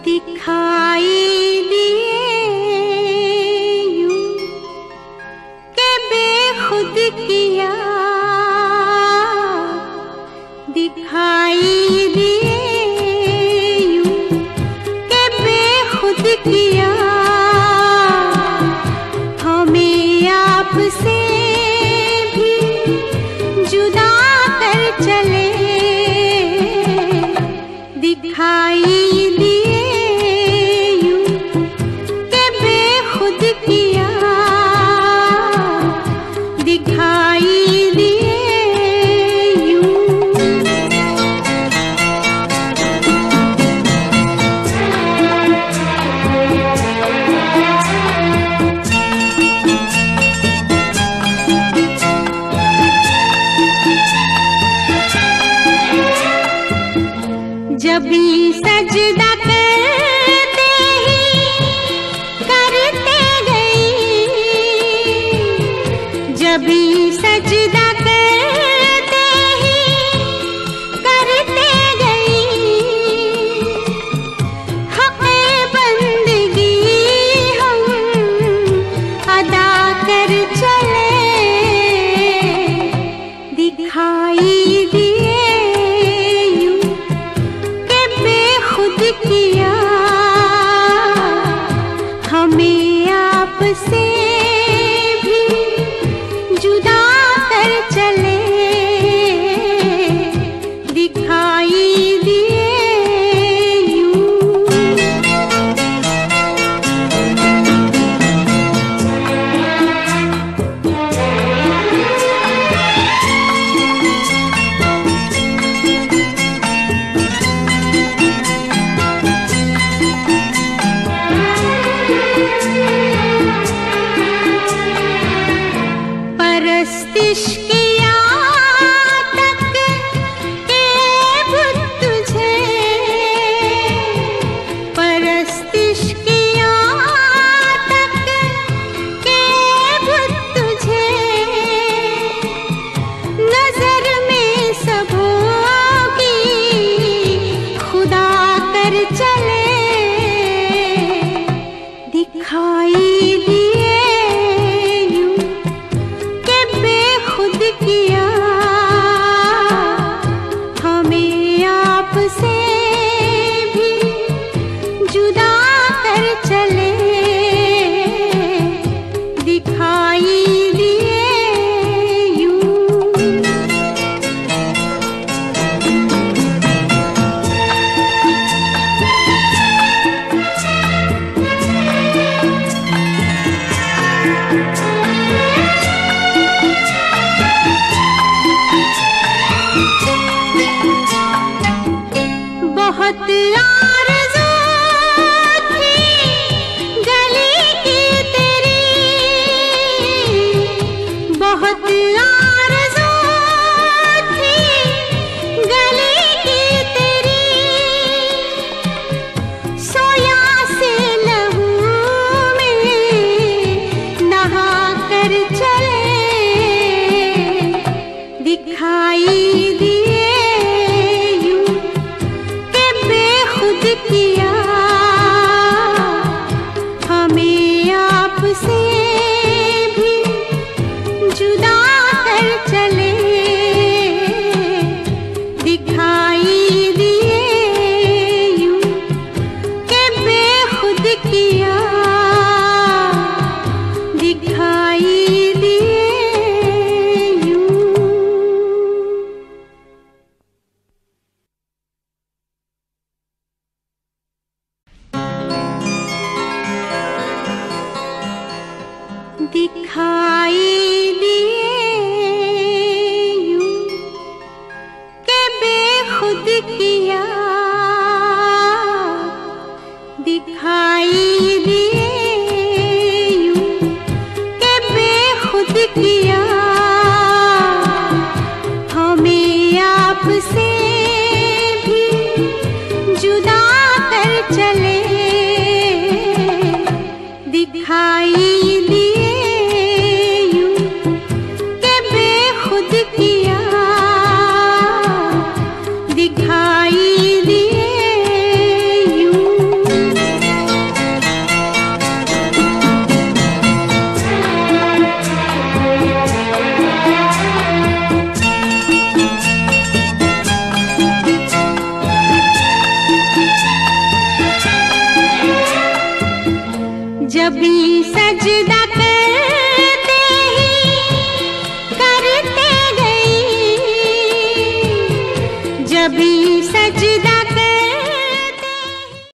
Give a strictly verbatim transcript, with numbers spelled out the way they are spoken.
दिखाई दिए यूं के बेखुद किया, दिखाई दिए यूं के बेखुद किया, हमें आपसे भी जुदा कर चले। दिखाई जभी सजदा करते ही करते गई, जभी सजदा करते ही करते गई, हक़े बंदगी हम अदा कर चले। दिखाई दिए किया, हमें आपसे भी जुदा कर चले। दिखाई दिए परस्तिश किया तक के बुत तुझे, परस्तिश किया तक के बुत तुझे, नजर में सबों की खुदा कर चले। दिखाई दिए किया, हमें आपसे भी जुदा कर चले। दिखाई दिए बहुत आरज़ू थी गली की तेरी, बहुत आरज़ू थी गली की तेरी, सोया से लहू में नहा कर चले। दिखाई दिए किया, हमें आपसे भी जुदा कर चले। दिखाई दिए यूं के बेखुद किया, दिखाई दिए दिखाई दिए यूं के बेखुद किया, दिखाई दिए